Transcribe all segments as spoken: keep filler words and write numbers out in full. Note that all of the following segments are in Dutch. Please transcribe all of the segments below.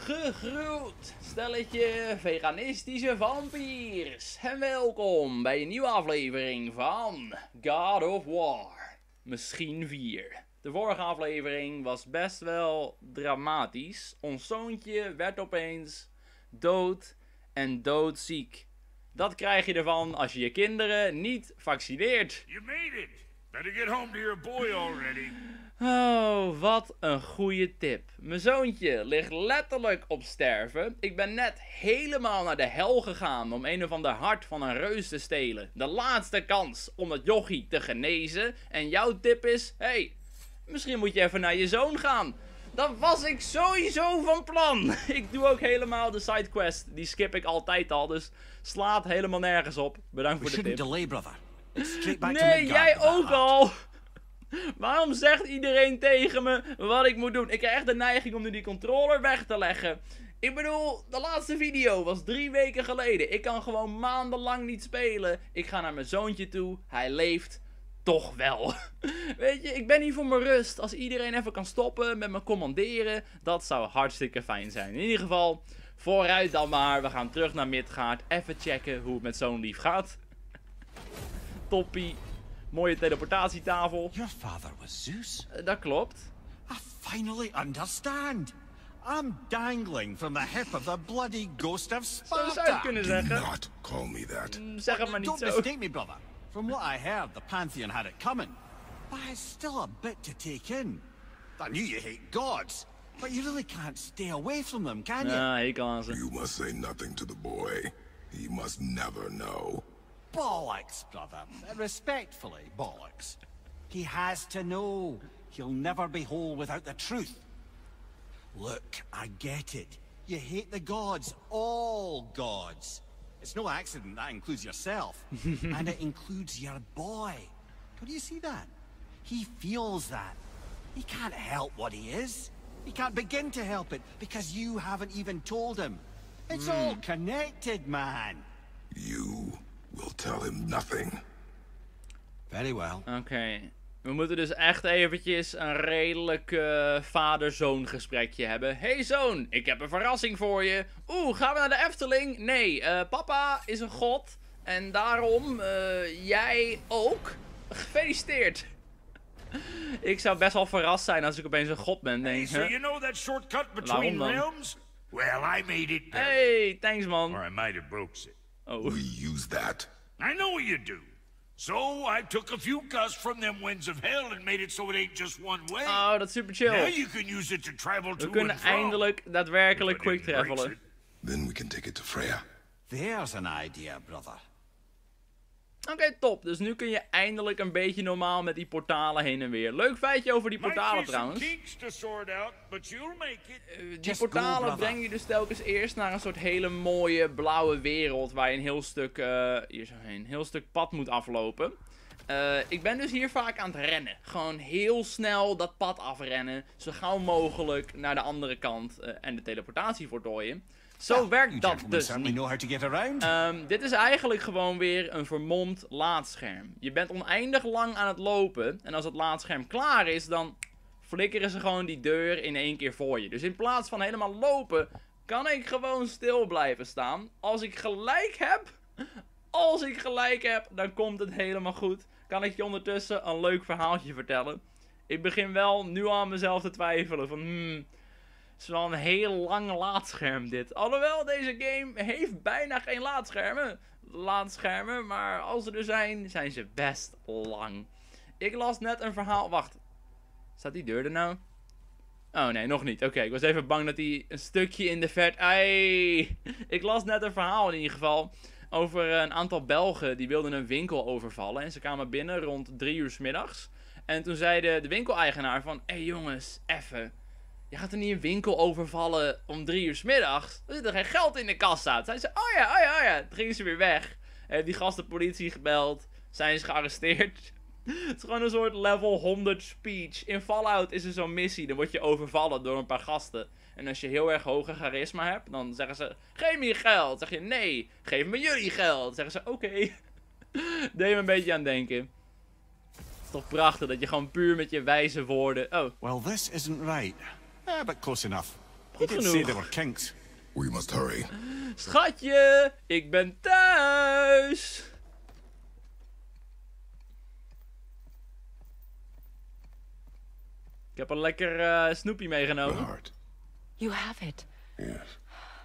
Gegroet, stelletje veganistische vampiers. En welkom bij een nieuwe aflevering van God of War. Misschien vier. De vorige aflevering was best wel dramatisch. Ons zoontje werd opeens dood en doodziek. Dat krijg je ervan als je je kinderen niet vaccineert. You made it. Better get home to your boy already. Oh, wat een goede tip. Mijn zoontje ligt letterlijk op sterven. Ik ben net helemaal naar de hel gegaan om een of ander hart van een reus te stelen. De laatste kans om dat jochie te genezen. En jouw tip is, hey, misschien moet je even naar je zoon gaan. Dat was ik sowieso van plan. Ik doe ook helemaal de sidequest. Die skip ik altijd al, dus slaat helemaal nergens op. Bedankt voor de tip. Delay, brother. Straight back Nee, to jij ook al. Waarom zegt iedereen tegen me wat ik moet doen? Ik krijg echt de neiging om nu die controller weg te leggen. Ik bedoel, de laatste video was drie weken geleden. Ik kan gewoon maandenlang niet spelen. Ik ga naar mijn zoontje toe. Hij leeft toch wel. Weet je, ik ben hier voor mijn rust. Als iedereen even kan stoppen met me commanderen, dat zou hartstikke fijn zijn. In ieder geval, vooruit dan maar. We gaan terug naar Midgard. Even checken hoe het met zo'n lief gaat. Toppie. Mooie teleportatietafel. Your father was Zeus? Uh, dat klopt. I finally understand. I'm dangling from the hip of the bloody ghost of Zo zou je het Sparta. kunnen Do zeggen. not call me that. Mm, zeg het maar niet Don't zo. mistake me, brother. From what I heard, the Pantheon had it coming. But it's still a bit to take in. I knew you hate gods, but you really can't stay away from them, can you? Ja, ik kan ze. You must say nothing to the boy. He must never know. Bollocks, brother. Respectfully, bollocks. He has to know. He'll never be whole without the truth. Look, I get it. You hate the gods, all gods. It's no accident that includes yourself. And it includes your boy. Don't you see that? He feels that. He can't help what he is. He can't begin to help it because you haven't even told him. It's all connected, man. You will tell him nothing. Very well. Oké. Okay. We moeten dus echt eventjes een redelijk uh, vader-zoon gesprekje hebben. Hey zoon, ik heb een verrassing voor je. Oeh, gaan we naar de Efteling? Nee, uh, papa is een god. En daarom, uh, jij ook. Gefeliciteerd. Ik zou best wel verrast zijn als ik opeens een god ben. Hey, Denk, so huh? you know that shortcut between Waarom dan? realms? Well, I made it better. Hey, thanks man. Or I might have broke it. Oh. We use that. I know you do. So I took a few gusts from them winds of hell and made it so it ain't just one way. Oh, dat is super chill. Now you can use it to travel to We kunnen and from. eindelijk daadwerkelijk If I quick didn't break travelen. it. Then we can take it to Freya. There's an idea, brother. Oké, okay, top. Dus nu kun je eindelijk een beetje normaal met die portalen heen en weer. Leuk feitje over die Might portalen be some trouwens. kinks to sort out, but you'll make it. Uh, die Just go, portalen brother. brengen je dus telkens eerst naar een soort hele mooie blauwe wereld. Waar je een heel stuk, uh, hier zo heen, een heel stuk pad moet aflopen. Uh, ik ben dus hier vaak aan het rennen. Gewoon heel snel dat pad afrennen. Zo gauw mogelijk naar de andere kant uh, en de teleportatie voltooien. Zo Well, werkt you dat gentlemen dus certainly niet. know how to get around. Um, dit is eigenlijk gewoon weer een vermomd laadscherm. Je bent oneindig lang aan het lopen. En als het laadscherm klaar is, dan flikkeren ze gewoon die deur in één keer voor je. Dus in plaats van helemaal lopen, kan ik gewoon stil blijven staan. Als ik gelijk heb, als ik gelijk heb, dan komt het helemaal goed. Kan ik je ondertussen een leuk verhaaltje vertellen. Ik begin wel nu aan mezelf te twijfelen van... Hmm, het is wel een heel lang laadscherm dit. Alhoewel, deze game heeft bijna geen laadschermen. Laadschermen, maar als ze er zijn, zijn ze best lang. Ik las net een verhaal... Wacht. Staat die deur er nou? Oh nee, nog niet. Oké, okay, ik was even bang dat hij een stukje in de verte... Ai. Ik las net een verhaal in ieder geval... over een aantal Belgen die wilden een winkel overvallen. En ze kwamen binnen rond drie uur 's middags. En toen zei de, de winkeleigenaar van... Hé hey jongens, even... Je gaat er niet een winkel overvallen om drie uur 's middags. Er zit er geen geld in de kassa. Toen zei ze, oh ja, oh ja, oh ja. Toen gingen ze weer weg. Heeft die gast de politie gebeld. Zijn ze gearresteerd. Het is gewoon een soort level honderd speech. In Fallout is er zo'n missie. Dan word je overvallen door een paar gasten. En als je heel erg hoge charisma hebt, dan zeggen ze... Geef me je geld. Dan zeg je, nee, geef me jullie geld. Dan zeggen ze, oké. Okay. Deed me een beetje aan denken. Het is toch prachtig dat je gewoon puur met je wijze woorden... Oh. Well, this isn't right. Eh, but close enough. Goed Did say there genoeg. were kinks. We must hurry. Schatje, ik ben thuis. Ik heb een lekker uh, snoepje The meegenomen. heart. You have it. Yes.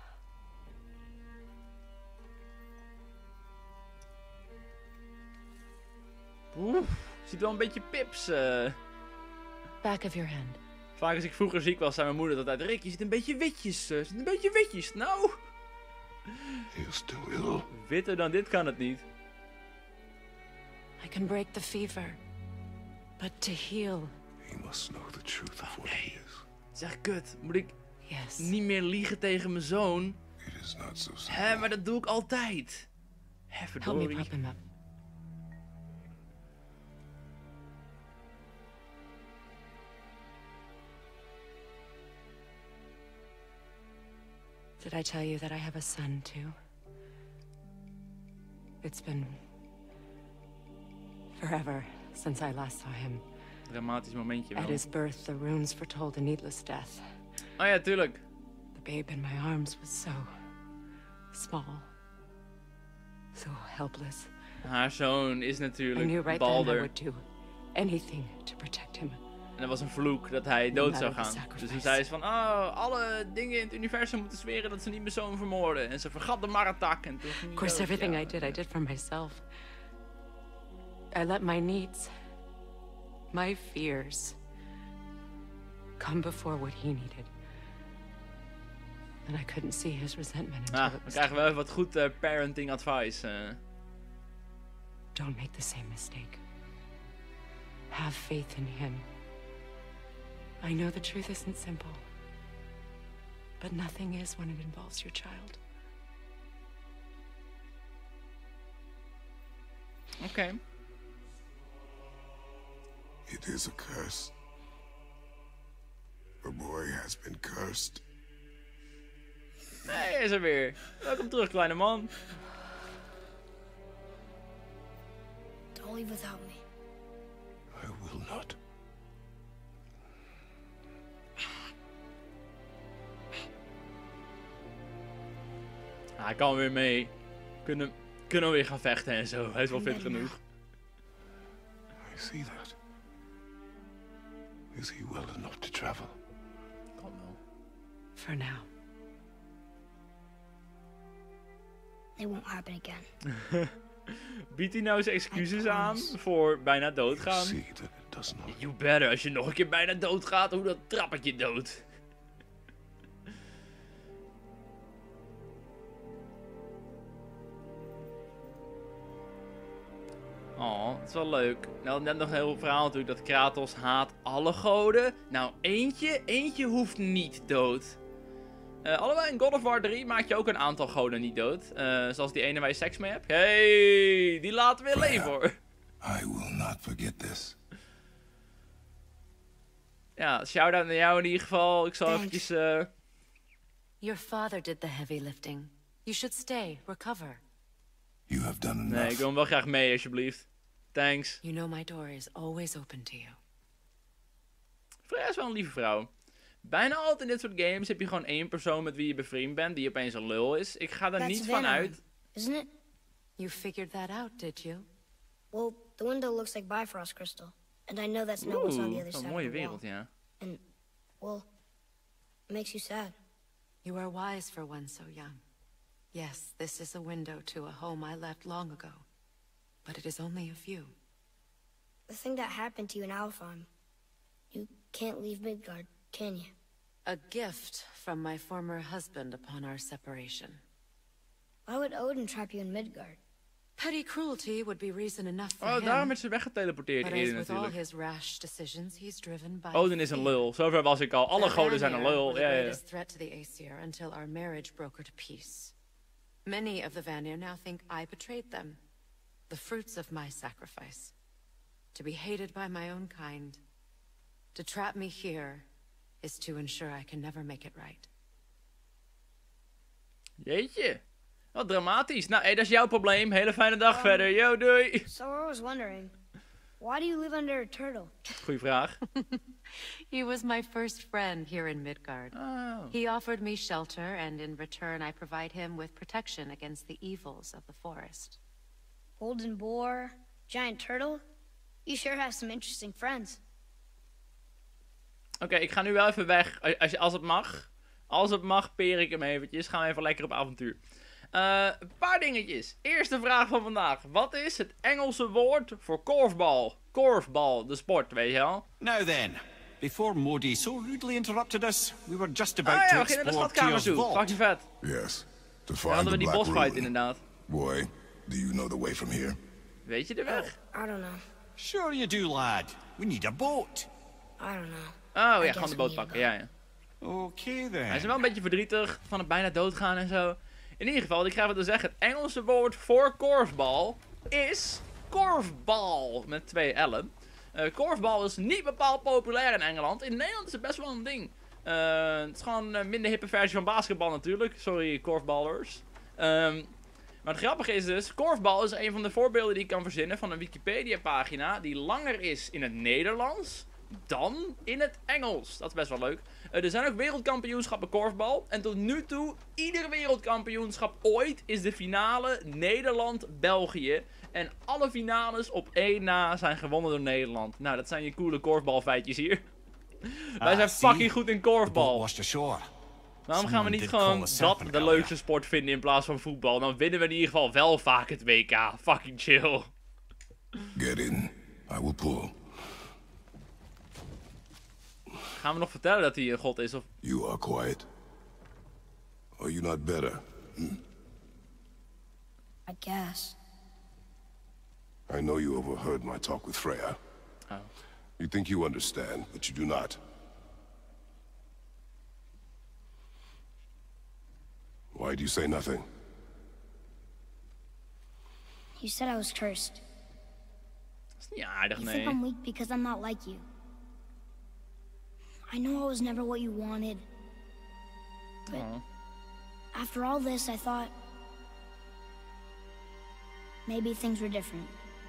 Oeh, ziet wel een beetje pips. Uh. Back of your hand. Vaak als ik vroeger ziek was, zei mijn moeder altijd: Rick, je ziet een beetje witjes. Uh, je ziet een beetje witjes. Nou, He is still ill. witter dan dit kan het niet. I can break the fever. But to heal, He must know the truth of what he is. Zeg, kut, moet ik yes. niet meer liegen tegen mijn zoon? It is not so simple. Hé, maar dat doe ik altijd. Hé, Help me verdorie. prop him up. Did I tell you that I have a son, too? It's been forever since I last saw him. Dramatisch momentje At wel. his birth, the runes foretold a needless death. Oh ja, tuurlijk. The babe in my arms was so small, so helpless. Haar zoon is I knew natuurlijk right then I Balder. would do anything to protect him. En dat was een vloek dat hij dood zou matter the gaan. Dus sacrifice. toen zei ze van, oh, alle dingen in het universum moeten zweren dat ze niet mijn zoon vermoorden. En ze vergat de Maratak en toen ging Of hij course, dood. everything Ja. I did, I did for myself. I let my needs, my fears, come before what he needed. And I couldn't see his resentment until Ah, it dan was krijgen we even wat goed eh, parenting advice. eh. Don't make the same mistake. Have faith in him. I know the truth isn't simple, but nothing is when it involves your child. Oké. It is a curse. The boy has been cursed. Nee, hij is er weer. Welkom terug, kleine man. Don't leave without me. I will not. Ah, hij kan weer mee. Kunnen, kunnen we weer gaan vechten en zo. Hij is wel fit genoeg. I see that. Is he well enough to travel? Kom wel. For now. It won't happen again. Biedt hij nou zijn excuses I aan promise. voor bijna You doodgaan? see that it does not. You better, als je nog een keer bijna doodgaat, hoe dat trap ik je dood. Oh, dat is wel leuk. Nou, net nog een heel verhaal natuurlijk dat Kratos haat alle goden. Nou, eentje, eentje hoeft niet dood. Eh, allebei in God of War drie maak je ook een aantal goden niet dood. Eh, zoals die ene waar je seks mee hebt. Hey, die laten we leven hoor. I will not forget this. Ja, shout-out naar jou in ieder geval. Ik zal Thanks. eventjes... eh, Your father did the heavy lifting. You should stay, recover. You have done enough. Nee, ik wil hem wel graag mee, alsjeblieft. Thanks. You know my door is always open to you. Freya is wel een lieve vrouw. Bijna altijd in dit soort games heb je gewoon één persoon met wie je bevriend bent, die opeens een lul is. Ik ga er That's niet van Venom, uit. isn't it? You figured that out, did you? Well, the window looks like Bifrost crystal, and I know that's not what's on the Oeh, other dat is side een mooie of the wall. wereld, ja. And, well, it makes you sad. You are wise for one so young. Yes, this is a window to a home I left long ago. But it is only a few. The thing that happened to you in Alfheim, you can't leave Midgard, can you? A gift from my former husband upon our separation. Why would Odin trap you in Midgard? Petty cruelty would be reason enough for Oh, him. daarom is ze weggeteleporteerd But as eerder with all natuurlijk. his rash decisions, he's driven by Odin is een fear. lul. Zover was ik al. Alle The goden zijn een Vanir lul. were the Ja, ja, ja. greatest threat to the Aesir until our marriage brokered a peace. Many of the Vanir now think I betrayed them. The fruits of my sacrifice. To be hated by my own kind. To trap me here is to ensure I can never make it right. Jeetje. Wat dramatisch. Nou, hé, dat is jouw probleem. Hele fijne dag verder. Yo, doei. So I was wondering, Why do you live under a turtle? Goeie vraag. He was my first friend here in Midgard. Oh. He offered me shelter, and in return I provide him with protection against the evils of the forest. Golden boar, giant turtle. You sure have some interesting friends. Oké, okay, ik ga nu wel even weg. Als, je, als het mag. Als het mag, peer ik hem eventjes. Gaan we even lekker op avontuur. Uh, een paar dingetjes. Eerste vraag van vandaag. Wat is het Engelse woord voor korfbal? Korfbal, de sport, weet je wel? Now then, before Modi so rudely interrupted us, we were just about Ah ja, to we gingen naar de explore schatkamer Teal's toe. vault. Fucking vet. Yes. To Dan find hadden the we die Black bosfight Rune. inderdaad. Boy, do you know the way from here? Weet je de weg? I don't know. Sure you do, lad. We need a boat. I don't know. Oh ja, guess gewoon de we boot need a pakken. Ja, ja. Okay then. Hij is wel een beetje verdrietig van het bijna doodgaan en zo. In ieder geval, ik ga even zeggen, het Engelse woord voor korfbal is korfbal met twee L'en. Uh, korfbal is niet bepaald populair in Engeland. In Nederland is het best wel een ding. Uh, het is gewoon een minder hippe versie van basketbal natuurlijk. Sorry, korfballers. Um, maar het grappige is dus, korfbal is een van de voorbeelden die ik kan verzinnen van een Wikipedia-pagina die langer is in het Nederlands dan in het Engels. Dat is best wel leuk. Uh, er zijn ook wereldkampioenschappen korfbal. En tot nu toe, ieder wereldkampioenschap ooit is de finale Nederland-België. En alle finales op één na zijn gewonnen door Nederland. Nou, dat zijn je coole korfbalfeitjes hier. Wij zijn fucking goed in korfbal. Washed ashore. Waarom gaan we niet gewoon dat de leukste sport vinden in plaats van voetbal? Dan winnen we in ieder geval wel vaak het W K. Fucking chill. Get in. I will pull. Gaan we nog vertellen dat hij een god is? Of... You are quiet. Are you not better? Hm? I guess. I know you overheard my talk with Freya. Oh. You think you understand, but you do not. Why do you say nothing? You said I was cursed. Dat is niet aardig, You think nee. I'm weak because I'm not like you. I know I was never what you wanted. But Oh. after all this, I thought maybe things were different.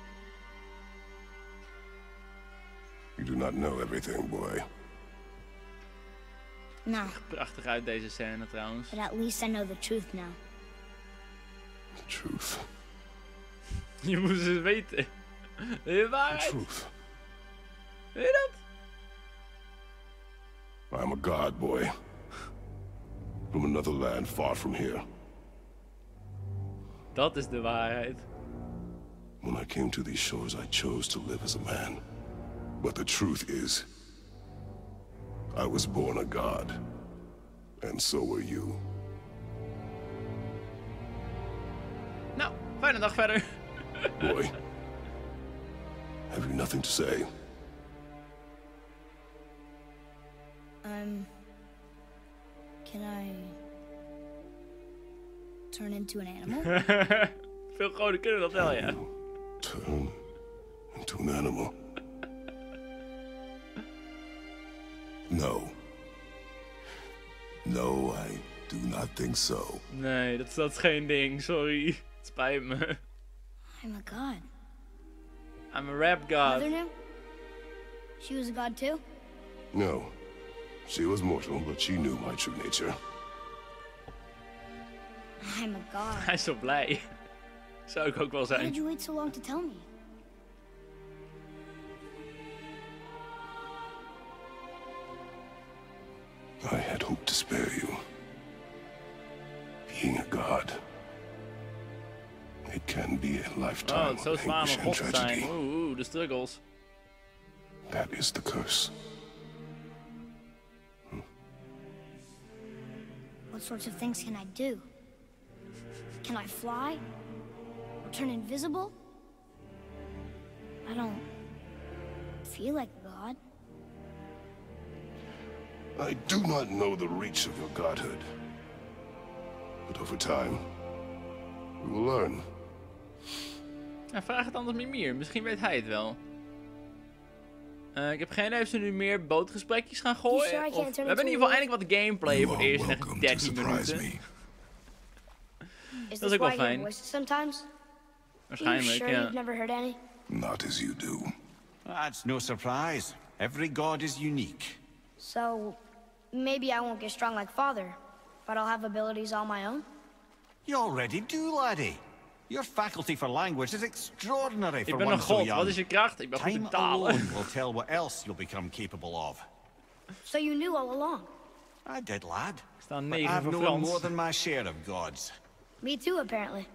You do not know everything, boy. No, Prachtig uit deze scène trouwens. but at least I know the truth now. The truth. Je moest het weten. De The waarheid. truth. Weet je dat? I am a god, boy. From another land far from here. Dat is de waarheid. When I came to these shores, I chose to live as a man. But the truth is, I was born a god. And so were you. Nou, fijne dag verder. Boy, have you nothing to say? Um, can I turn into an animal? Veel goden kunnen dat wel, ja. Turn into an animal. No. No, I do not think so. Nee, dat, dat is geen ding, sorry. Het spijt me. I'm a god. I'm a rap god. Mother knew? She was a god too? No. She was mortal, but she knew my true nature. I'm a god. Hij is zo blij. Zou ik ook wel Why did zijn. you wait so long to tell me? I had hoped to spare you. Being a god, it can be a Oh, lifetime het is zo of zwaar om anguish een and god te zijn. tragedy. Oeh, oeh, de struggles. That is the curse. What sorts of things can I do? Can I fly? Or turn invisible? I don't feel like a god. I do not know the reach of your godhood. But over time, we will learn. Ja, vraag het anders Mimir. Misschien weet hij het wel. Uh, ik heb geen idee of ze nu meer bootgesprekjes gaan gooien. sure I can't Of... turn We hebben in ieder into geval eindelijk wat gameplay You voor de are eerste welcome to dertien surprise minuten. me. Is Dat is this ook wel why I hear fijn. voices sometimes? Are you Waarschijnlijk, sure ja. you've never heard any? Not as you do. That's no surprise. Every god is unique. So, maybe I won't get strong like Father, but I'll have abilities all my own? You already do, laddie. Your faculty for language is extraordinary Ik for ben one een so god. young. Wat is je kracht? Ik ben goed in Time talen. alone will tell what else you'll become capable of. So you knew all along? I did, lad. Er staan But negen I've voor known more Frans. than my share of gods. Me too, apparently.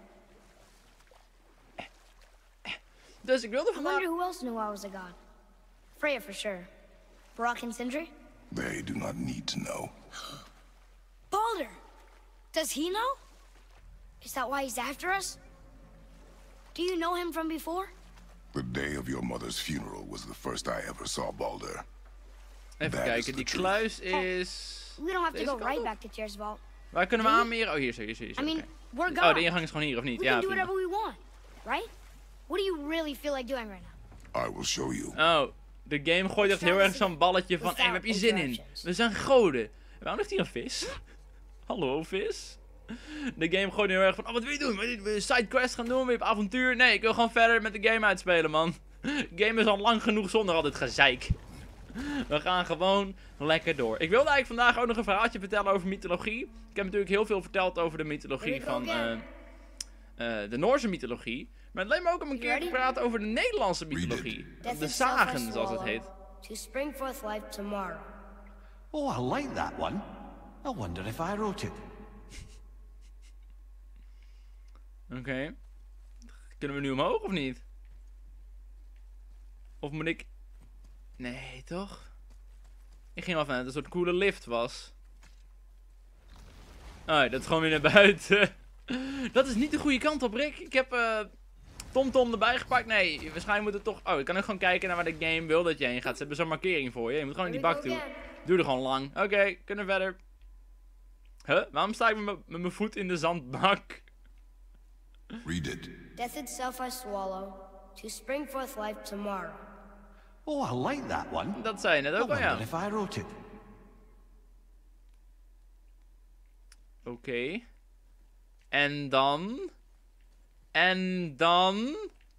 Dus ik wilde I vandaag... wonder who else knew I was a god. Freya for sure. Brock and Sindri? They do not need to know. Baldur! Does he know? Is that why he's after us? Do you know him from before? The day of your mother's funeral was the first I ever saw Baldur. Even That is kijken, the die truth. kluis is... We don't have to Deze go kant right op? back to Tyr's vault. Waar kunnen we Zie? aanmeren? Oh, hier zo, hier zo, hier zo. I mean, oké. we're Oh, God. de ingang is gewoon hier, of niet? We Ja, can do prima. whatever we want, right? What do you really feel like doing right now? I will show you. Oh, de game gooit echt heel erg zo'n balletje van... Hé, hey, waar heb je zin in? We zijn goden. Waarom ligt hier een vis? Hallo, vis? De game gooit heel erg van... Oh, wat wil je doen? Wil je sidequest gaan doen? Wil je op avontuur? Nee, ik wil gewoon verder met de game uitspelen, man. De game is al lang genoeg zonder al dit gezeik. We gaan gewoon lekker door. Ik wilde eigenlijk vandaag ook nog een verhaaltje vertellen over mythologie. Ik heb natuurlijk heel veel verteld over de mythologie van uh, uh, de Noorse mythologie. Maar het leek me ook om een keer te praten over de Nederlandse mythologie. De zagen, zoals het heet. To spring forth life tomorrow. Oh, I like that one. I wonder if I wrote it. Oké. Okay. Kunnen we nu omhoog of niet? Of moet ik... Nee, toch? Ik ging wel van dat het een soort coole lift was. Oh, dat is gewoon weer naar buiten. Dat is niet de goede kant op, Rick. Ik heb uh, TomTom erbij gepakt. Nee, waarschijnlijk moet het toch... Oh, ik kan ook gewoon kijken naar waar de game wil dat je heen gaat. Ze hebben zo'n markering voor je. Je moet gewoon in die bak toe. Doe er gewoon lang. Oké, okay, kunnen we verder. Huh? Waarom sta ik met mijn voet in de zandbak? Read it. Death itself I swallow, to spring forth life tomorrow. Oh, I like that one. Dat zei je net I ook al, wonder ja. if I wrote it. Oké. Okay. En dan... En dan...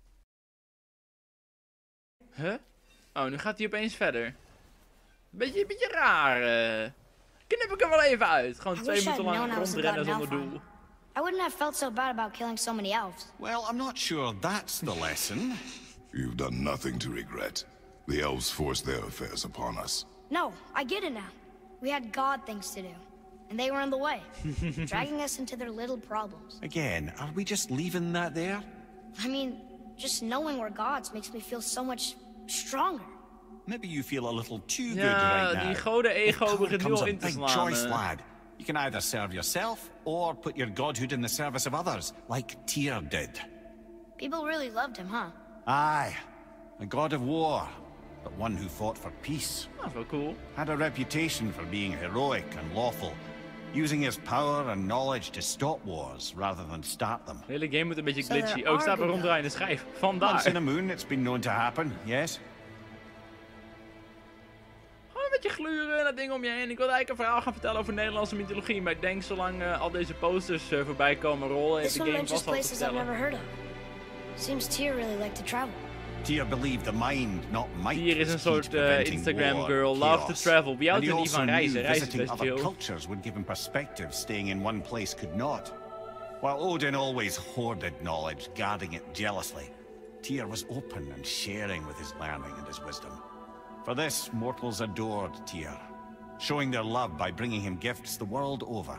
Huh? Oh, nu gaat hij opeens verder. Beetje, beetje raar. Uh... Knip ik er wel even uit. Gewoon twee minuten lang rondrennen zonder doel. I wouldn't have felt so bad about killing so many elves. Well, I'm not sure that's the lesson. You've done nothing to regret. The elves forced their affairs upon us. No, I get it now. We had God things to do. And they were in the way, dragging us into their little problems. Again, are we just leaving that there? I mean, just knowing we're gods makes me feel so much stronger. Maybe you feel a little too good Ja, right now. die goden-ego begint nu al in te big slaan. choice, Uh. lad. You can either serve yourself, or put your godhood in the service of others, like Tyr did. People really loved him, huh? Aye, a god of war, but one who fought for peace. Dat is wel cool. Had a reputation for being heroic and lawful, using his power and knowledge to stop wars rather than start them. De hele game moet een beetje So glitchy. there Oh, ik sta are op een good ronddraaiende schijf. Once in Vandaar. a moon, it's been known to happen, yes? Gewoon een beetje gluren en dat ding om je heen. Ik wilde eigenlijk een verhaal gaan vertellen over Nederlandse mythologie. Maar ik denk zolang uh, al deze posters uh, voorbij komen rollen, heeft This de one game mentions vast al te places I've never vertellen. heard of. Seems Tyr really liked to travel. Tyr believed the mind, not might. Hier is een was key soort to uh, preventing Instagram war, girl, love to chaos. travel. Wie houdt And er he niet van also reizen? knew Reizen is visiting best other chill. cultures would give him perspective staying in one place could not. While Odin always hoarded knowledge, guarding it jealously, Tyr was open and sharing with his learning and his wisdom. For this, mortals adored Tyr, showing their love by bringing him gifts the world over.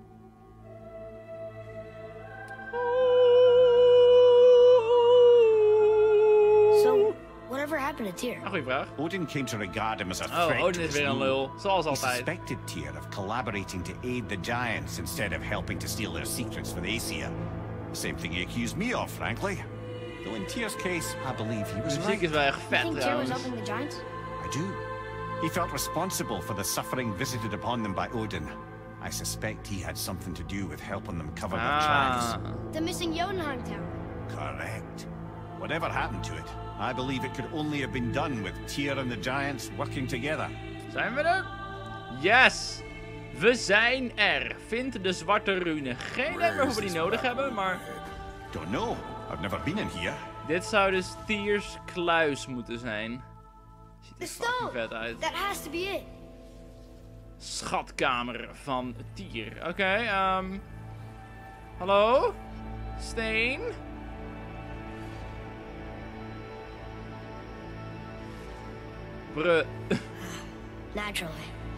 So, whatever happened to Tyr? Ah, goeie vraag. Odin came to regard him as a Oh, threat to Odin is his weer een rule. lul. Zoals He altijd. suspected Tyr of collaborating to aid the Giants instead of helping to steal their secrets for the Aesir. The same thing he accused me of, frankly. Though in Tyr's case, I believe he De was muziek right. is wel echt You vet think Tyr was trouwens. helping the giants? I do. He felt responsible for the suffering visited upon them by Odin. I suspect he had something to do with helping them cover their tracks. Ah. The missing Jotunheim Tower. Correct. Whatever happened to it, I believe it could only have been done with Tyr and the Giants working together. Zijn we er? Yes! We zijn er. Vind de zwarte rune. Geen idee waarvoor we die nodig hebben, maar Don't know. I've never been in here. Dit zou dus Tyr's kluis moeten zijn. Ziet The er fucking stone! vet uit. That has to be it. Schatkamer van Tyr. Oké, okay, ehm... Um, hallo? Steen? Bruh. Naturally.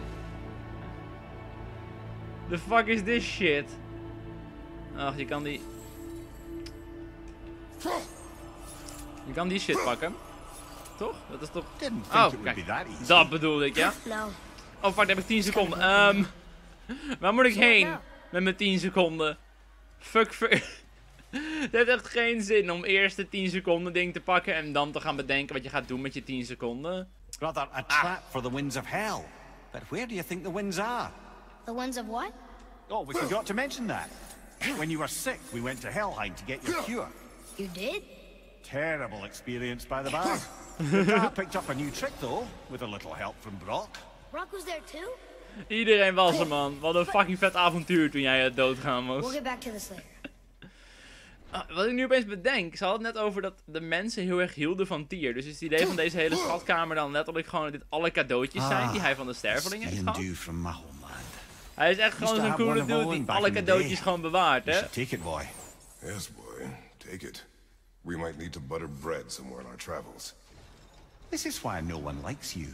The fuck is this shit? Ach, je kan die... Je kan die shit pakken. Toch? Dat is toch... Didn't Oh, think it would kijk. be that easy. Dat bedoelde ik, ja? No. Oh fuck, daar heb ik tien seconden. Ehm... Um, waar moet ik heen? Met mijn tien seconden. Fuck, fuck. Het heeft echt geen zin om eerst de tien seconden ding te pakken en dan te gaan bedenken wat je gaat doen met je tien seconden. Rather a trap for the winds of hell. But where do you think the winds are? The ones of what? Oh, we forgot to mention that. When you were sick, we went to Helheim to get your cure. You did? Terrible experience, by the by. The cat picked up a new trick, though, with a little help from Brock. Brock was there too? Iedereen was er, man. Wat een fucking vet avontuur toen jij uh, doodgaan was. We'll get back to this later. Uh, wat ik nu opeens bedenk, ze hadden het net over dat de mensen heel erg hielden van Tyr. Dus is het idee van deze hele schatkamer dan letterlijk gewoon dat dit alle cadeautjes zijn die hij van de stervelingen heeft gehad? from my homeland. Hij is echt gewoon zo'n coole dude die alle cadeautjes gewoon bewaart, hè? Take it, boy. Yes, boy. Take it. We might need to butter bread somewhere in our travels. This is why no one likes you.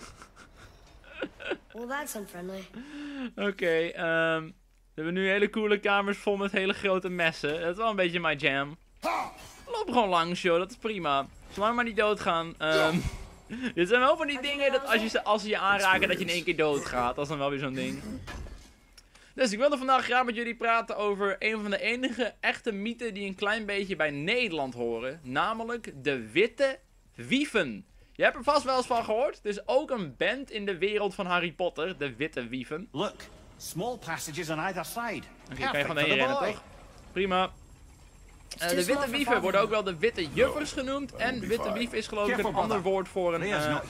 Well, that's unfriendly. Oké, okay, um, we hebben nu hele coole kamers vol met hele grote messen. Dat is wel een beetje my jam. Loop gewoon langs, joh. Dat is prima. Zolang we maar niet doodgaan. Um, dit zijn wel van die dingen dat als, je ze, als ze je aanraken dat je in één keer doodgaat. Dat is dan wel weer zo'n ding. Dus ik wilde vandaag graag met jullie praten over een van de enige echte mythen die een klein beetje bij Nederland horen. Namelijk de Witte Wieven. Je hebt er vast wel eens van gehoord. Er is ook een band in de wereld van Harry Potter, de Witte Wieven. Look, small passages on either side. Oké, okay, kan je gewoon heen rennen, toch? Prima. Uh, de Witte Wieven worden ook wel de Witte Juffers genoemd. En Witte Wief is geloof ik een ander woord voor een... Uh, uh,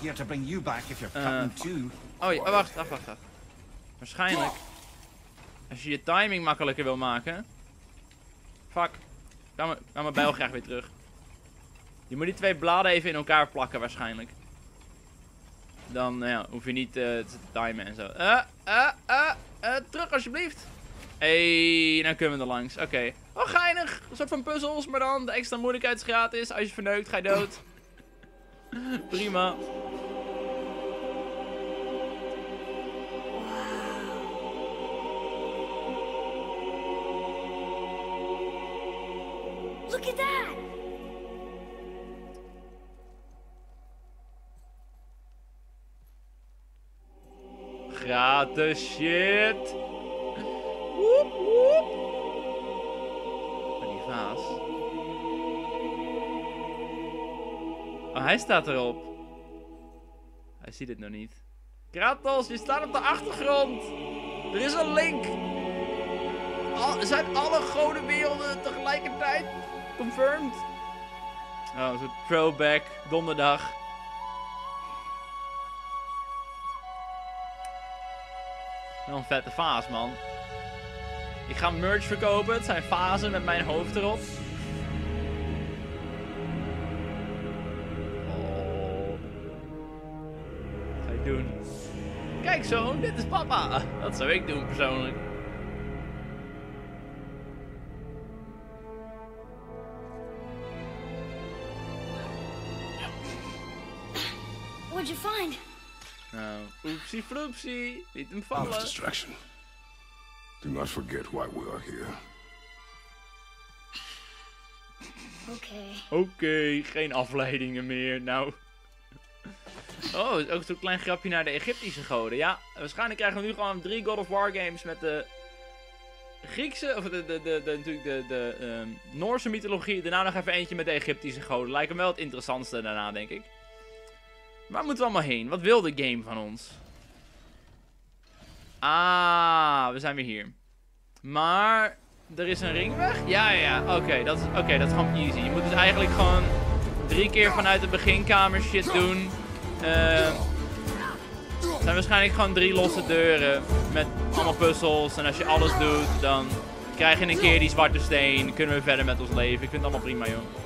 oh ja, oh, wacht, wacht, wacht, wacht. Waarschijnlijk. Als je je timing makkelijker wil maken. Fuck. Ga mijn, ga mijn bijl graag weer terug. Je moet die twee bladen even in elkaar plakken waarschijnlijk. Dan uh, ja, hoef je niet uh, te timen en zo. Uh, uh, uh, uh, terug alsjeblieft. Hey, nou kunnen we er langs. Oké. Okay. Oh, geinig. Een soort van puzzels, maar dan de extra moeilijkheidsgraad is. Als je verneukt, ga je dood. Prima. Look at that! Gratis shit. Woep, woep. Oh, die vaas. Oh, hij staat erop. Hij ziet het nog niet. Kratos, je staat op de achtergrond. Er is een link. Al, zijn alle godenwerelden tegelijkertijd confirmed? Oh, een soort throwback. Donderdag. Wel een vette vaas, man. Ik ga merch verkopen. Het zijn vazen met mijn hoofd erop. Oh. Wat ga je doen? Kijk zoon, dit is papa. Dat zou ik doen persoonlijk. What'd you find? Nou, oepsie floepsie. Liet hem Enough vallen. distraction. Do not forget why we are here. Okay. Oké, okay, geen afleidingen meer. Nou. Oh, ook zo'n klein grapje naar de Egyptische goden. Ja, waarschijnlijk krijgen we nu gewoon drie God of War games met de Griekse, of de, de, de, de, natuurlijk de, de um, Noorse mythologie. Daarna nog even eentje met de Egyptische goden. Lijkt me wel het interessantste daarna, denk ik. Waar moeten we allemaal heen? Wat wil de game van ons? Ah, we zijn weer hier. Maar er is een ringweg? Ja, ja, ja. Oké, okay, dat, is, okay, dat is gewoon easy. Je moet dus eigenlijk gewoon drie keer vanuit de beginkamer shit doen. Uh, het zijn waarschijnlijk gewoon drie losse deuren met allemaal puzzels. En als je alles doet, dan krijg je een keer die zwarte steen. Kunnen we verder met ons leven. Ik vind het allemaal prima, joh.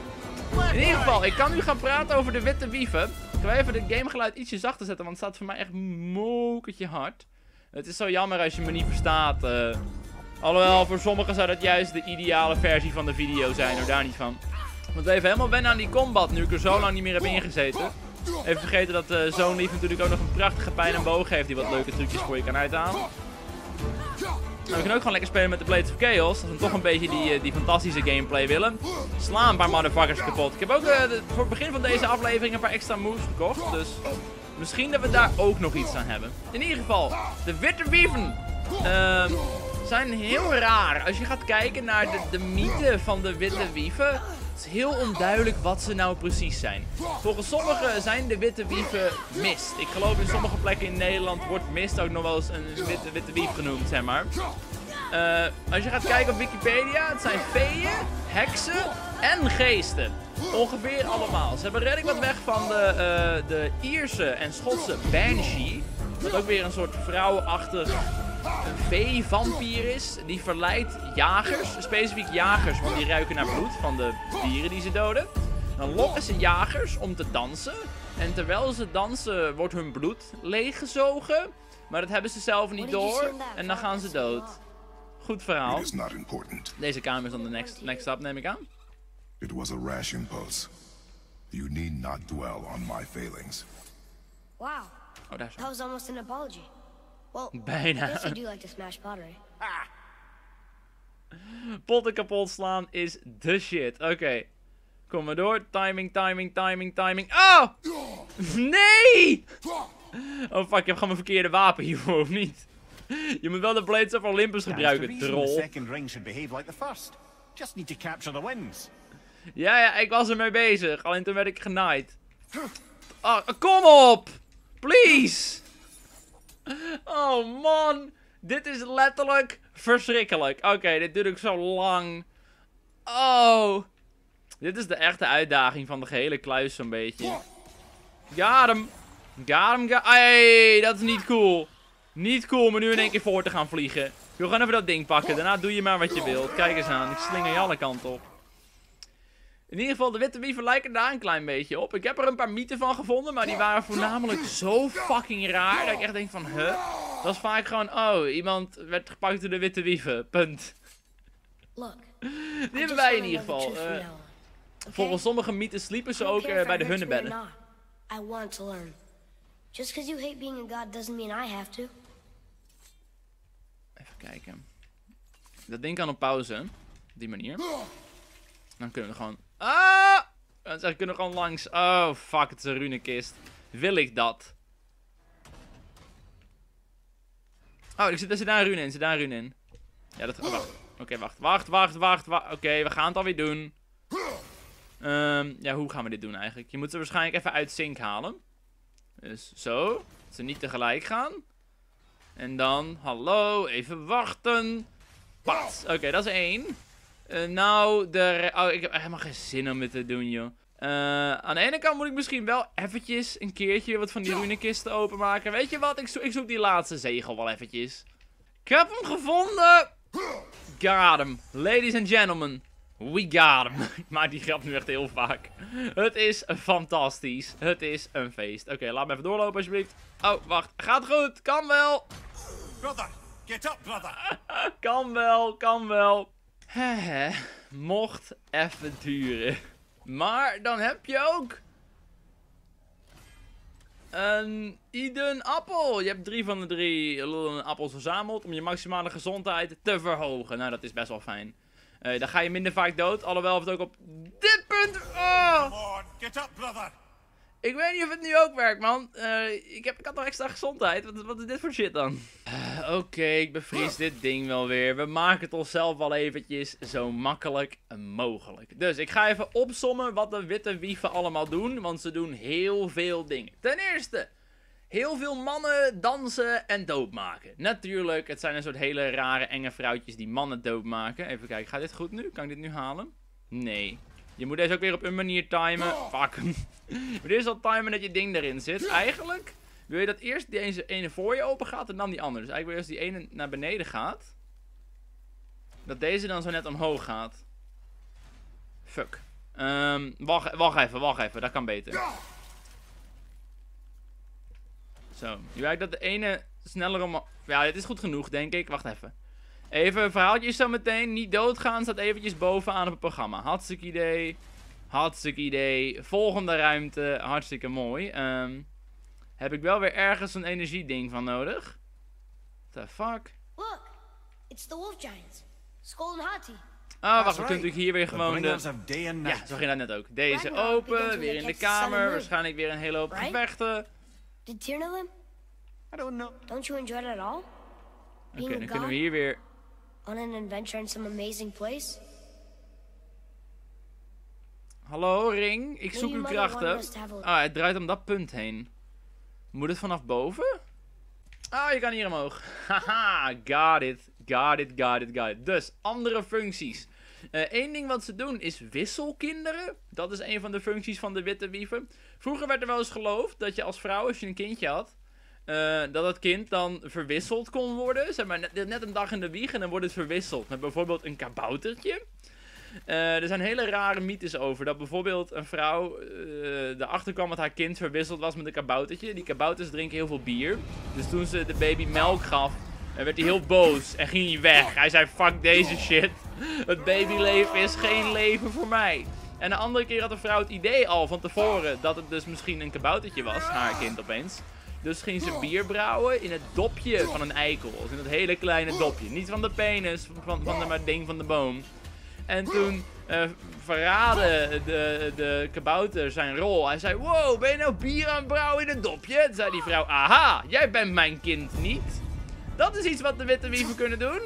In ieder geval, ik kan nu gaan praten over de witte wieven. Ik wil even de gamegeluid ietsje zachter zetten, want het staat voor mij echt mokertje hard. Het is zo jammer als je me niet verstaat. Uh, alhoewel, voor sommigen zou dat juist de ideale versie van de video zijn, hoor, daar niet van. Want we even helemaal wennen aan die combat, nu ik er zo lang niet meer heb ingezeten. Even vergeten dat uh, zo'n lief natuurlijk ook nog een prachtige pijn en boog heeft die wat leuke trucjes voor je kan uithalen. Nou, we kunnen ook gewoon lekker spelen met de Blades of Chaos. Als we toch een beetje die, die fantastische gameplay willen. Sla een paar motherfuckers kapot. Ik heb ook uh, de, voor het begin van deze aflevering een paar extra moves gekocht. Dus misschien dat we daar ook nog iets aan hebben. In ieder geval, de witte wieven uh, zijn heel raar. Als je gaat kijken naar de, de mythe van de witte wieven. Het is heel onduidelijk wat ze nou precies zijn. Volgens sommigen zijn de witte wieven mist. Ik geloof in sommige plekken in Nederland wordt mist ook nog wel eens een witte, witte wief genoemd, zeg maar. Uh, als je gaat kijken op Wikipedia, het zijn feeën, heksen en geesten. Ongeveer allemaal. Ze hebben redelijk wat weg van de, uh, de Ierse en Schotse Banshee. Wat ook weer een soort vrouwenachtig een vee-vampier is. Die verleidt jagers, specifiek jagers, want die ruiken naar bloed van de dieren die ze doden. Dan lokken ze jagers om te dansen. En terwijl ze dansen wordt hun bloed leeggezogen. Maar dat hebben ze zelf niet door. En dan gaan ze dood. Goed verhaal. Deze kamer is dan de next, next up, neem ik aan. It was a rash impulse. You need not dwell on my failings. Wow. Oh, daar is That was almost an apology. Well, bijna. I guess you do like to smash pottery. Potten kapot slaan is de shit. Oké. Okay. Kom maar door. Timing, timing, timing, timing. Oh! Nee! Oh fuck, ik heb gewoon mijn verkeerde wapen hiervoor, of niet? Je moet wel de Blades of Olympus gebruiken, troll. Ja, ja, ik was ermee bezig. Alleen toen werd ik genaaid. Oh, kom op! Please! Oh man, dit is letterlijk verschrikkelijk. Oké, okay, dit duurt ook zo lang. Oh. Dit is de echte uitdaging van de gehele kluis zo'n beetje. Got hem. Got hem, got... Hey, dat is niet cool. Niet cool om er nu in één keer voor te gaan vliegen. Ik wil gewoon even dat ding pakken. Daarna doe je maar wat je wilt. Kijk eens aan, ik slinger je alle kanten op. In ieder geval, de witte wieven lijken daar een klein beetje op. Ik heb er een paar mythen van gevonden, maar die waren voornamelijk zo fucking raar. Dat ik echt denk van, huh? Dat is vaak gewoon, oh, iemand werd gepakt door de witte wieven. Punt. Die hebben wij in ieder geval. Uh, volgens sommige mythen sliepen ze ook uh, bij de hunnebedden. I want to learn. Just because you hate being a god doesn't mean I have to. Even kijken. Dat ding kan op pauze. Op die manier. Dan kunnen we gewoon... Ah! Dan zeg ik, kunnen we gewoon langs. Oh, fuck, het is een runekist. Wil ik dat? Oh, er zit, er zit daar een rune in. Er zit daar een rune in. Ja, dat... Oh, wacht. Oké, okay, wacht. Wacht, wacht, wacht, wacht. Oké, okay, we gaan het alweer doen. Um, ja, hoe gaan we dit doen eigenlijk? Je moet ze waarschijnlijk even uit sync halen. Dus zo. Dat ze niet tegelijk gaan. En dan, hallo, even wachten. Pats. Oké, okay, dat is één. Uh, nou, de... Oh, ik heb helemaal geen zin om dit te doen, joh. Uh, aan de ene kant moet ik misschien wel eventjes een keertje wat van die runekisten openmaken. Weet je wat? Ik, zo ik zoek die laatste zegel wel eventjes. Ik heb hem gevonden! Got him. Ladies and gentlemen. We got him. Ik maak die grap nu echt heel vaak. Het is fantastisch. Het is een feest. Oké, okay, laat me even doorlopen alsjeblieft. Oh, wacht. Gaat goed. Kan wel. Brother, get up, brother. Kan wel, kan wel. Hehe. Mocht even duren. Maar dan heb je ook een Eden appel. Je hebt drie van de drie appels verzameld om je maximale gezondheid te verhogen. Nou, dat is best wel fijn. Uh, dan ga je minder vaak dood, alhoewel of het ook op dit punt... Oh! Come on, get up, brother. Ik weet niet of het nu ook werkt, man. Uh, ik, heb, ik had nog extra gezondheid. Wat, wat is dit voor shit dan? Uh, Oké, okay, ik bevries dit ding wel weer. We maken het onszelf wel eventjes zo makkelijk mogelijk. Dus ik ga even opsommen wat de witte wieven allemaal doen. Want ze doen heel veel dingen. Ten eerste... Heel veel mannen dansen en doodmaken. Natuurlijk, het zijn een soort hele rare enge vrouwtjes die mannen doodmaken. Even kijken, gaat dit goed nu? Kan ik dit nu halen? Nee. Je moet deze ook weer op een manier timen. Fuck. Je moet eerst al timen dat je ding erin zit. Eigenlijk wil je dat eerst die ene, ene voor je open gaat en dan die andere. Dus eigenlijk wil je als die ene naar beneden gaat. Dat deze dan zo net omhoog gaat. Fuck. Um, wacht, wacht even, wacht even. Dat kan beter. Zo. Nu lijkt dat de ene sneller om... Ja, dit is goed genoeg, denk ik. Wacht even. Even verhaaltjes zo meteen. Niet doodgaan staat eventjes bovenaan op het programma. Hartstikke idee. Hartstikke idee. Volgende ruimte. Hartstikke mooi. Um, heb ik wel weer ergens een energieding van nodig? What the fuck? Look, it's the wolf giants. Skull and Hati. Oh, wacht, we kunnen natuurlijk hier weer gewoon de... Ja, zo ging dat net ook. Deze open, weer in de kamer. Waarschijnlijk weer een hele hoop gevechten. Did Tyr know them? I don't know. Don't you enjoy it at all? Oké, okay, dan kunnen we hier weer... On an adventure in some amazing place? Hallo, Ring. Ik zoek uw krachten. Ah, het draait om dat punt heen. Moet het vanaf boven? Ah, je kan hier omhoog. Haha, got it. Got it, got it, got it. Dus, andere functies. Eén uh, ding wat ze doen is wisselkinderen. Dat is een van de functies van de witte wieven. Vroeger werd er wel eens geloofd dat je als vrouw, als je een kindje had... Uh, dat het kind dan verwisseld kon worden. Zeg maar, net, net een dag in de wieg en dan wordt het verwisseld. Met bijvoorbeeld een kaboutertje. Uh, er zijn hele rare mythes over. Dat bijvoorbeeld een vrouw uh, erachter kwam dat haar kind verwisseld was met een kaboutertje. Die kabouters drinken heel veel bier. Dus toen ze de baby melk gaf, uh, werd hij heel boos en ging hij weg. Hij zei, fuck deze shit. Het babyleven is geen leven voor mij. En de andere keer had de vrouw het idee al van tevoren dat het dus misschien een kaboutertje was. Haar kind opeens. Dus ging ze bier brouwen in het dopje van een eikel. In dat hele kleine dopje. Niet van de penis, van, van de maar ding van de boom. En toen uh, verraadde de, de kabouter zijn rol. Hij zei, wow, ben je nou bier aan het brouwen in het dopje? Toen zei die vrouw, aha, jij bent mijn kind niet. Dat is iets wat de witte wieven kunnen doen.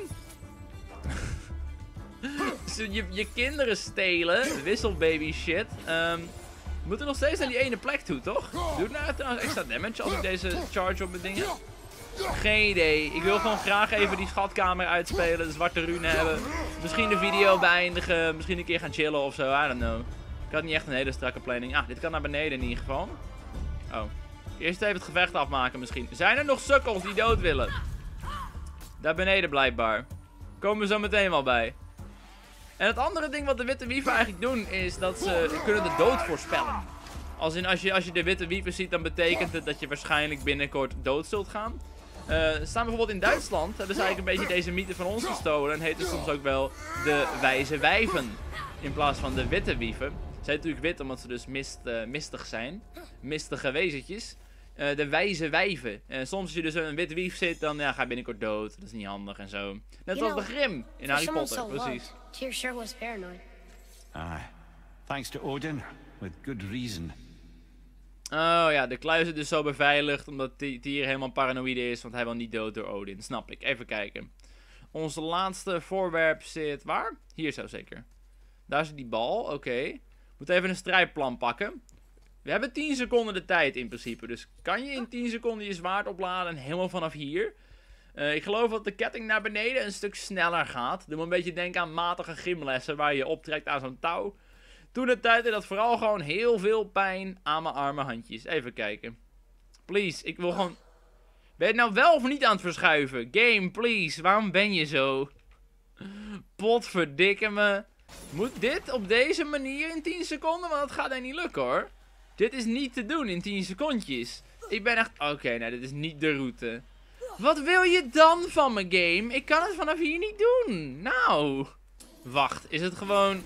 je, je kinderen stelen, wisselbaby shit. Um, We moeten nog steeds naar die ene plek toe, toch? Doet nou trouwens extra damage als ik deze charge op mijn dingen? Geen idee. Ik wil gewoon graag even die schatkamer uitspelen, de zwarte rune hebben. Misschien de video beëindigen, misschien een keer gaan chillen of zo, I don't know. Ik had niet echt een hele strakke planning. Ah, dit kan naar beneden in ieder geval. Oh. Eerst even het gevecht afmaken misschien. Zijn er nog sukkels die dood willen? Daar beneden blijkbaar. Komen we zo meteen wel bij. En het andere ding wat de witte wieven eigenlijk doen is dat ze kunnen de dood voorspellen. Als in als je, als je de witte wieven ziet, dan betekent het dat je waarschijnlijk binnenkort dood zult gaan. Uh, staan bijvoorbeeld in Duitsland, hebben ze eigenlijk een beetje deze mythe van ons gestolen. En heet het soms ook wel de wijze wijven. In plaats van de witte wieven. Ze zijn natuurlijk wit omdat ze dus mist, uh, mistig zijn. Mistige wezentjes. Uh, de wijze wijven. En soms als je dus een witte wief zit, dan ja, ga je binnenkort dood. Dat is niet handig en zo. Net zoals de Grim in Harry Potter, precies. Tyr sure was paranoid. Aye. Thanks to Odin, with good reason. Oh ja, de kluis is dus zo beveiligd omdat Tyr helemaal paranoïde is, want hij wil niet dood door Odin. Snap ik. Even kijken. Onze laatste voorwerp zit waar? Hier zo zeker. Daar zit die bal, oké. Okay. Moet even een strijdplan pakken. We hebben tien seconden de tijd in principe, dus kan je in tien seconden je zwaard opladen helemaal vanaf hier? Uh, ik geloof dat de ketting naar beneden een stuk sneller gaat. Doe me een beetje denken aan matige gymlessen waar je optrekt aan zo'n touw. Toen de tijd deed dat vooral gewoon heel veel pijn aan mijn arme handjes. Even kijken. Please, ik wil gewoon... Ben je het nou wel of niet aan het verschuiven? Game, please, waarom ben je zo? Potverdikke me. Moet dit op deze manier in tien seconden? Want dat gaat mij niet lukken hoor. Dit is niet te doen in tien secondjes. Ik ben echt... Oké, okay, nou dit is niet de route. Wat wil je dan van me, game? Ik kan het vanaf hier niet doen. Nou. Wacht, is het gewoon...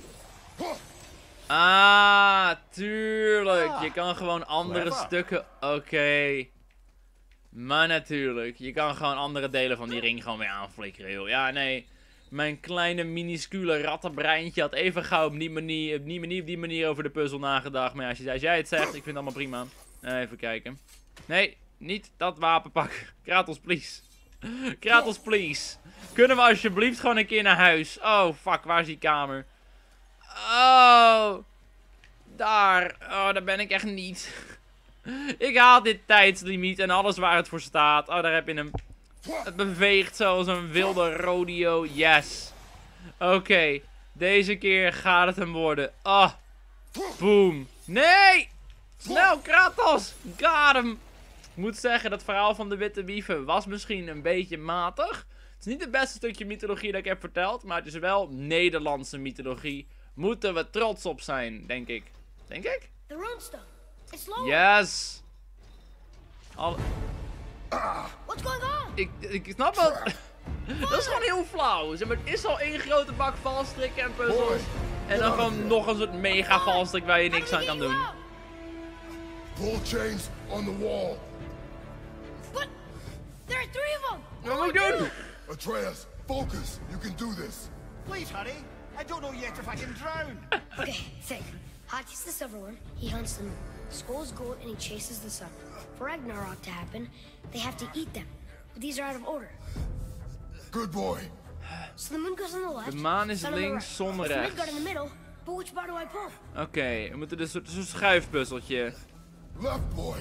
Ah, tuurlijk. Je kan gewoon andere stukken... Oké. Okay. Maar natuurlijk. Je kan gewoon andere delen van die ring gewoon weer aanflikkeren, joh. Ja, nee. Mijn kleine minuscule rattenbreintje had even gauw op die manier, op die manier, op die manier over de puzzel nagedacht. Maar ja, als, je, als jij het zegt, ik vind het allemaal prima. Uh, even kijken. Nee, niet dat wapen pakken. Kratos, please. Kratos, please. Kunnen we alsjeblieft gewoon een keer naar huis? Oh, fuck, waar is die kamer? Oh. Daar. Oh, daar ben ik echt niet. Ik haal dit tijdslimiet en alles waar het voor staat. Oh, daar heb je hem. Het beweegt zoals een wilde rodeo. Yes. Oké. Okay. Deze keer gaat het hem worden. Ah. Boom. Nee. Snel, Kratos. Got hem. Ik moet zeggen, dat verhaal van de witte wieven was misschien een beetje matig. Het is niet het beste stukje mythologie dat ik heb verteld. Maar het is wel Nederlandse mythologie. moeten we trots op zijn, denk ik. Denk ik? The runestone. It's low. Yes! Al What's going on? ik, ik snap het. Dat is gewoon heel flauw. Zeg maar, het is al één grote bak valstrikken en puzzels. En dan gewoon nog een soort mega valstrik waar je niks aan kan doen. Pull chains on the wall. But there are three of them. Wat moet ik doen? Atreus, focus. You can do this. Please hurry. I don't know yet if I can drown. Okay, think. Hati's the silver one. He hunts the moon. Skull's gold and he chases the sun. For Ragnarok to happen, they have to eat them. But these are out of order. Good boy. So the moon goes on the left. De maan is sun on the links, right. zon It's the rechts. Midgard in the middle. But which bar do I pull? Oké, okay, we moeten dus een soort schuifpuzzeltje. Left boy.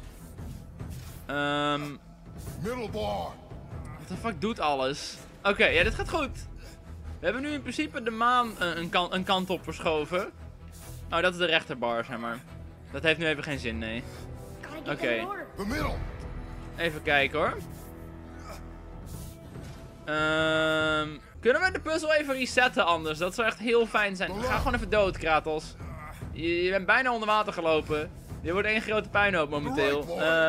Ehm, Middle bar. wat de fuck doet alles? Oké, okay, ja, dit gaat goed. We hebben nu in principe de maan een, een, kan, een kant op verschoven. Oh, dat is de rechterbar, zeg maar. Dat heeft nu even geen zin, nee. Gotta get Okay. them in order. The middle. Even kijken hoor. Ehm, kunnen we de puzzel even resetten anders? Dat zou echt heel fijn zijn. Ga gewoon even dood, Kratos. Je, je bent bijna onder water gelopen. Dit wordt één grote puinhoop momenteel. Eh,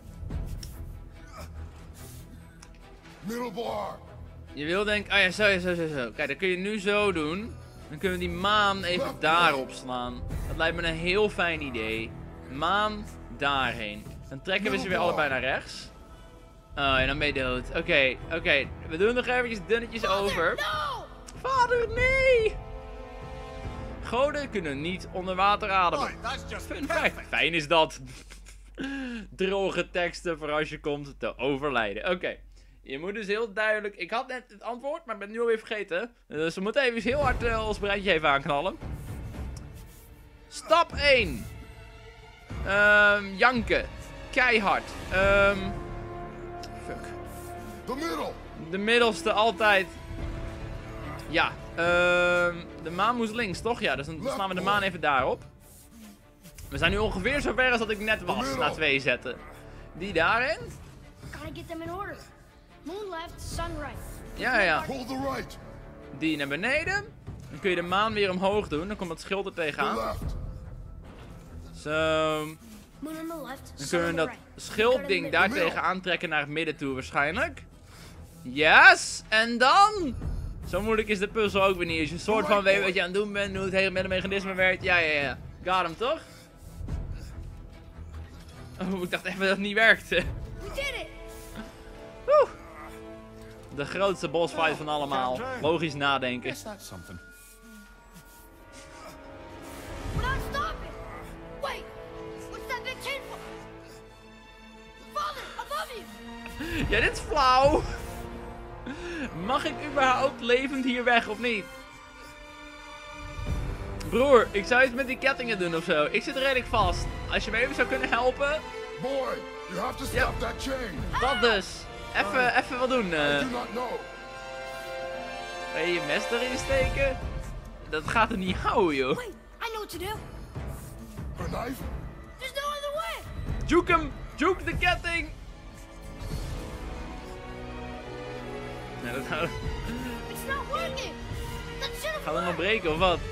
Middle bar. je wil denken... Oh ja, zo, zo, zo, zo. Kijk, dan kun je nu zo doen. Dan kunnen we die maan even daarop slaan. Dat lijkt me een heel fijn idee. Maan daarheen. Dan trekken we ze weer allebei naar rechts. Oh, en dan ben je dood. Oké, okay, oké. Okay. We doen nog eventjes dunnetjes over. No! Vader, nee! Goden kunnen niet onder water ademen. Right, that's just Fun fact. perfect. Fijn is dat. Droge teksten voor als je komt te overlijden. Oké. Okay. Je moet dus heel duidelijk... Ik had net het antwoord, maar ik ben het nu alweer vergeten. Dus we moeten even heel hard uh, ons breintje even aanknallen. Stap één. Um, janken. Keihard. Um, fuck. The middle. De middelste altijd. Ja. Um, de maan moest links, toch? Ja, dus dan slaan we de maan even daarop. We zijn nu ongeveer zo ver als dat ik net was, na twee zetten. Die daarin. Gotta get them in order. Moon left, sun right. Ja, ja. Pull the right. Die naar beneden. Dan kun je de maan weer omhoog doen. Dan komt het schild er The tegenaan. left. Zo. Moon on the left, Dan sun kunnen on we the dat right. schildding daar tegenaan trekken naar het midden toe waarschijnlijk. Yes! En dan... Zo moeilijk is de puzzel ook weer niet. Als je een soort van weet wat je aan het doen bent, hoe het hele met mechanisme werkt. Ja, ja, ja. Got hem, toch? Oh, ik dacht even dat het niet werkte. We did it! Woe. De grootste bossfight van allemaal. Logisch nadenken. Guess that's something. We're not stopping! Wait! What's that big chain for? Father, above you! Ja, dit is flauw. Mag ik überhaupt levend hier weg of niet? Broer, ik zou iets met die kettingen doen of zo. Ik zit redelijk vast. Als je me even zou kunnen helpen. Boy, you have to stop Ja. that chain. Dat dus. Even, even wat doen. I eh. do not know. Ga je je mes erin steken? Dat gaat er niet houden, joh. Wait, I know what to do. A knife? There's no other way! Juke hem! Juke de ketting! Nee, dat gaat... It's not working! That should have Gaat het nog worked! breken of wat?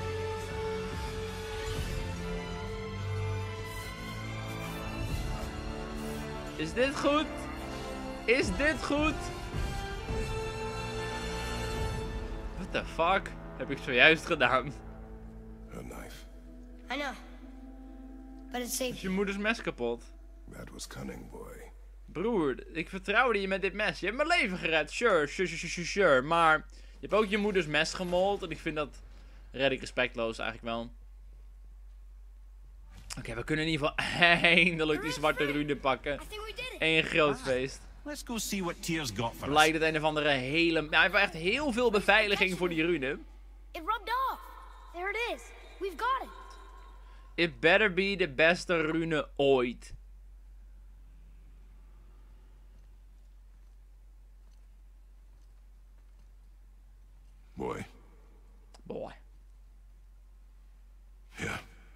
Is dit goed? Is dit goed? What the fuck? Heb ik zojuist gedaan? A knife. I know. But it saved Is je moeders mes kapot? That was cunning, boy. Broer, ik vertrouwde je met dit mes. Je hebt mijn leven gered, sure, sure, sure, sure, sure. Maar je hebt ook je moeders mes gemold. En ik vind dat redelijk respectloos eigenlijk wel. Oké, okay, we kunnen in ieder geval eindelijk die zwarte rune pakken. I think we did it! Eén groot feest. Let's go see what Tyr's got for us. Lijkt het een of andere hele... Nou, hij heeft echt heel veel beveiliging voor die rune. It rubbed off! There it is! We've got it! It better be de beste rune ooit. Boy. Boy. Yeah.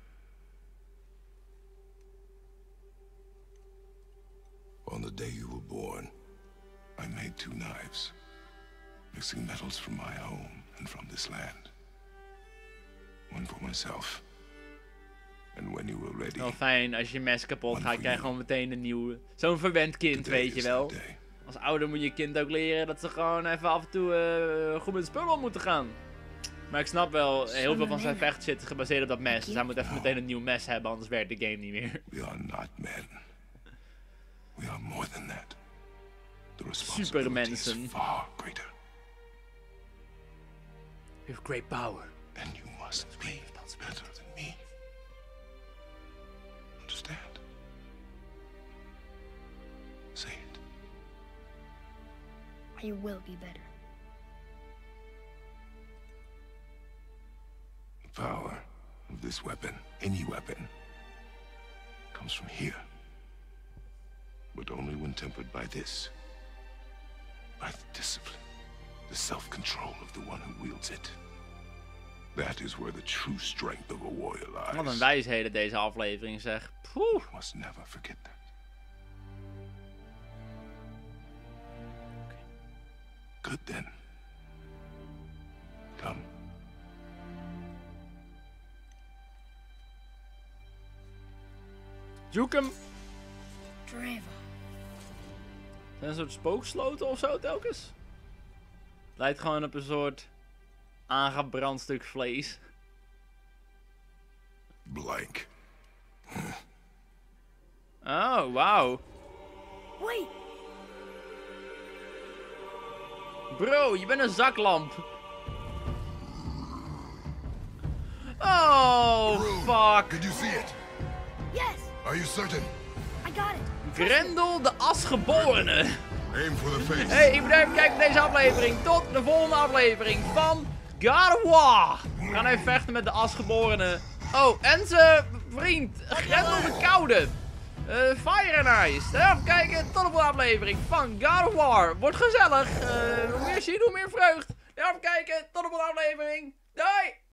On the day you were born, I made two knives, mixing metals from my home and from this land. One for myself. And when you were ready. Wel fijn, als je mes kapot gaat, krijg je gewoon meteen een nieuwe. Zo'n verwend kind, today weet je is wel. that day. Als ouder moet je kind ook leren dat ze gewoon even af en toe uh, goed met de spullen om moeten gaan. Maar ik snap wel, heel veel van zijn vecht zit gebaseerd op dat mes. Dus hij moet even meteen een nieuw mes hebben, anders werkt de game niet meer. We are not men. We are more than that. The responsibility is Supermensen. far greater. You have great power. And you must be better than me. Understand? Say it. I will be better. The power of this weapon, any weapon, comes from here. But only when tempered by this. By the discipline, the self-control of the one who wields it. That is where the true strength of a warrior lies. Wat een wijsheden deze aflevering zeg. Poeh. You must never forget that. Good then. Come. Zoek hem. Dreva. Zijn een soort spooksloten of zo telkens? Lijkt gewoon op een soort aangebrand stuk vlees. Blank. Oh, wauw. Wait! Bro, je bent een zaklamp. Oh, fuck. Did you see it? Yes! Are you certain? I got it! Grendel de Asgeborene. Aim for the face. Hey, ik bedank voor het kijken naar deze aflevering. Tot de volgende aflevering van God of War. We gaan even vechten met de Asgeborene. Oh, en zijn vriend, Grendel de Koude. Uh, Fire and Ice. Even kijken, tot de volgende aflevering van God of War. Wordt gezellig. Uh, hoe meer zien, hoe meer vreugd. Even kijken, tot de volgende aflevering.